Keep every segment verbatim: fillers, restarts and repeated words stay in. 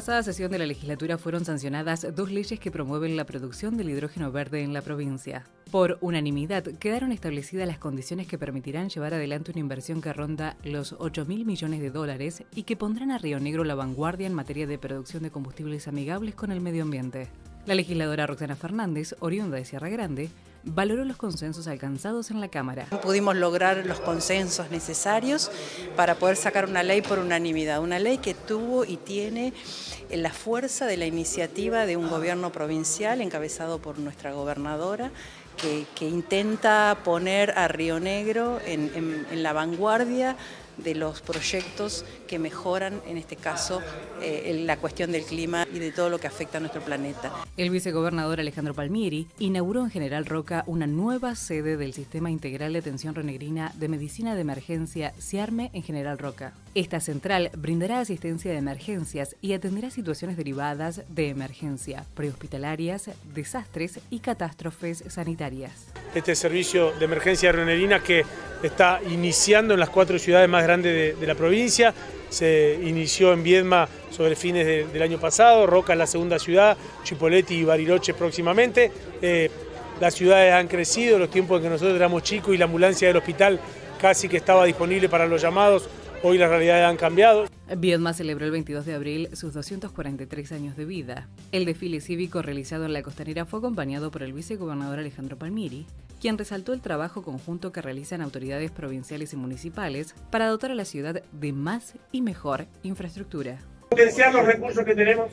pasada sesión de la legislatura fueron sancionadas dos leyes que promueven la producción del hidrógeno verde en la provincia. Por unanimidad, quedaron establecidas las condiciones que permitirán llevar adelante una inversión que ronda los ocho mil millones de dólares y que pondrán a Río Negro la vanguardia en materia de producción de combustibles amigables con el medio ambiente. La legisladora Roxana Fernández, oriunda de Sierra Grande, valoró los consensos alcanzados en la Cámara. Pudimos lograr los consensos necesarios para poder sacar una ley por unanimidad, una ley que tuvo y tiene la fuerza de la iniciativa de un gobierno provincial encabezado por nuestra gobernadora, que, que intenta poner a Río Negro en, en, en la vanguardia de los proyectos que mejoran, en este caso, eh, la cuestión del clima y de todo lo que afecta a nuestro planeta. El vicegobernador Alejandro Palmieri inauguró en General Roca una nueva sede del Sistema Integral de Atención Rionegrina de Medicina de Emergencia SIARME en General Roca. Esta central brindará asistencia de emergencias y atenderá situaciones derivadas de emergencia, prehospitalarias, desastres y catástrofes sanitarias. Este servicio de emergencia rionegrina que está iniciando en las cuatro ciudades más grandes de, de la provincia. Se inició en Viedma sobre fines de, del año pasado, Roca es la segunda ciudad, Chipoleti y Bariloche próximamente. Eh, las ciudades han crecido, los tiempos en que nosotros éramos chicos y la ambulancia del hospital casi que estaba disponible para los llamados, hoy las realidades han cambiado. Viedma celebró el veintidós de abril sus doscientos cuarenta y tres años de vida. El desfile cívico realizado en la costanera fue acompañado por el vicegobernador Alejandro Palmieri, quien resaltó el trabajo conjunto que realizan autoridades provinciales y municipales para dotar a la ciudad de más y mejor infraestructura. Potenciar los recursos que tenemos,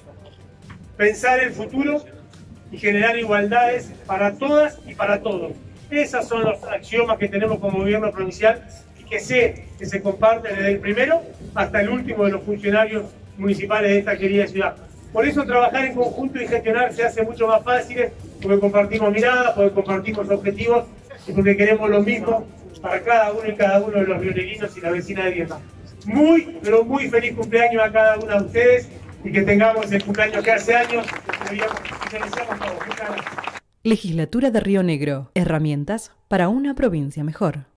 pensar el futuro y generar igualdades para todas y para todos. Esas son los axiomas que tenemos como gobierno provincial y que sé que se comparten desde el primero hasta el último de los funcionarios municipales de esta querida ciudad. Por eso trabajar en conjunto y gestionar se hace mucho más fácil, porque compartimos miradas, porque compartimos objetivos y porque queremos lo mismo para cada uno y cada uno de los rionegrinos y la vecina de Viedma. Muy, pero muy feliz cumpleaños a cada una de ustedes y que tengamos el cumpleaños que hace años que deseamos todos. Muchas gracias. Legislatura de Río Negro. Herramientas para una provincia mejor.